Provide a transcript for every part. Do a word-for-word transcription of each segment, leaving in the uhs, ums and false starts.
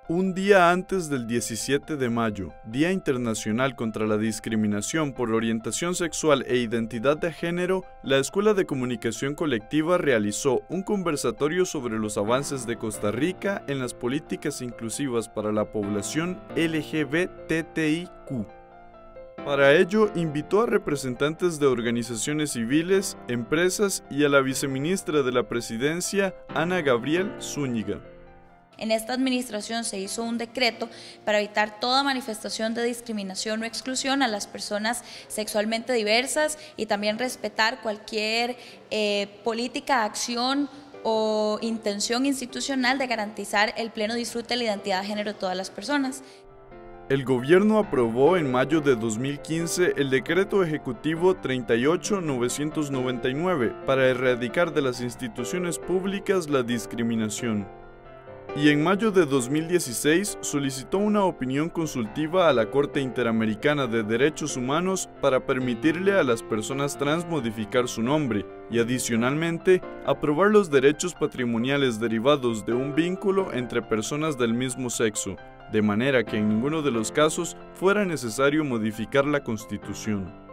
Un día antes del diecisiete de mayo, Día Internacional contra la Discriminación por Orientación Sexual e Identidad de Género, la Escuela de Comunicación Colectiva realizó un conversatorio sobre los avances de Costa Rica en las políticas inclusivas para la población L G B T T I Q. Para ello, invitó a representantes de organizaciones civiles, empresas y a la viceministra de la Presidencia, Ana Gabriel Zúñiga. En esta administración se hizo un decreto para evitar toda manifestación de discriminación o exclusión a las personas sexualmente diversas y también respetar cualquier eh, política, acción o intención institucional de garantizar el pleno disfrute de la identidad de género de todas las personas. El gobierno aprobó en mayo de dos mil quince el Decreto Ejecutivo treinta y ocho mil novecientos noventa y nueve para erradicar de las instituciones públicas la discriminación. Y en mayo de dos mil dieciséis solicitó una opinión consultiva a la Corte Interamericana de Derechos Humanos para permitirle a las personas trans modificar su nombre y adicionalmente aprobar los derechos patrimoniales derivados de un vínculo entre personas del mismo sexo, de manera que en ninguno de los casos fuera necesario modificar la Constitución.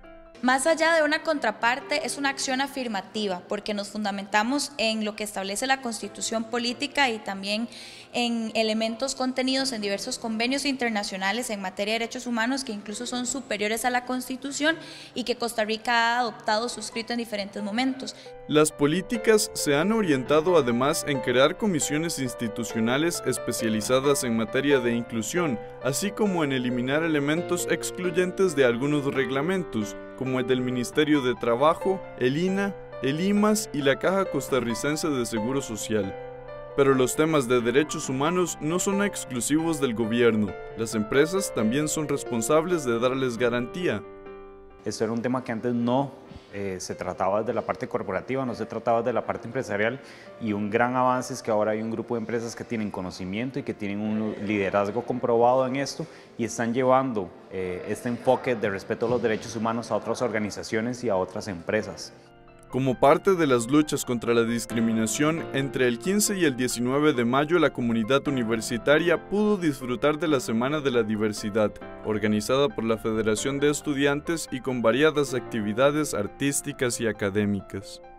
Más allá de una contraparte, es una acción afirmativa, porque nos fundamentamos en lo que establece la Constitución política y también en elementos contenidos en diversos convenios internacionales en materia de derechos humanos que incluso son superiores a la Constitución y que Costa Rica ha adoptado o suscrito en diferentes momentos. Las políticas se han orientado además en crear comisiones institucionales especializadas en materia de inclusión, así como en eliminar elementos excluyentes de algunos reglamentos, como el del Ministerio de Trabajo, el I N A, el I M A S y la Caja Costarricense de Seguro Social. Pero los temas de derechos humanos no son exclusivos del gobierno, las empresas también son responsables de darles garantía. Esto era un tema que antes no eh, se trataba desde la parte corporativa, no se trataba desde la parte empresarial, y un gran avance es que ahora hay un grupo de empresas que tienen conocimiento y que tienen un liderazgo comprobado en esto y están llevando eh, este enfoque de respeto a los derechos humanos a otras organizaciones y a otras empresas. Como parte de las luchas contra la discriminación, entre el quince y el diecinueve de mayo la comunidad universitaria pudo disfrutar de la Semana de la Diversidad, organizada por la Federación de Estudiantes y con variadas actividades artísticas y académicas.